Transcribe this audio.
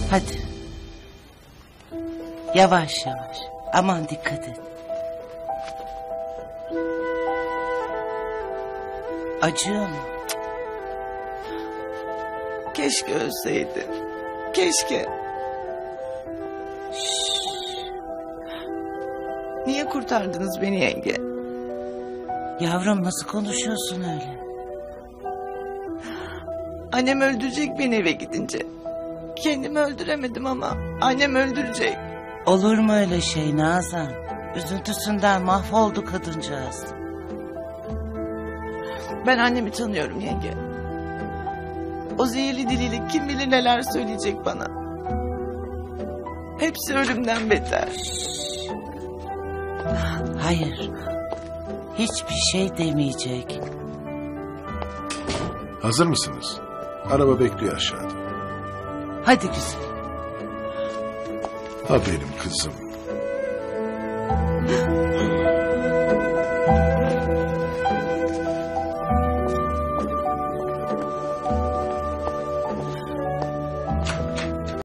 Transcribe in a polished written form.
Hadi. Yavaş yavaş. Aman dikkat et. Acıyor mu? Keşke ölseydi. Keşke. Niye kurtardınız beni yenge? Yavrum nasıl konuşuyorsun öyle? Annem öldürecek beni eve gidince. Kendimi öldüremedim ama annem öldürecek. Olur mu öyle şey Nazan? Üzüntüsünden mahvoldu kadıncağız. Ben annemi tanıyorum yenge. O zehirli diliyle kim bilir neler söyleyecek bana. Hepsi ölümden beter. Hayır. Hiçbir şey demeyecek. Hazır mısınız? Araba bekliyor aşağıda. Hadi güzel. Ha benim kızım.